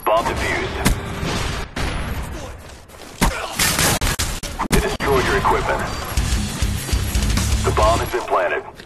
Bomb defused. They destroyed your equipment. The bomb has been planted.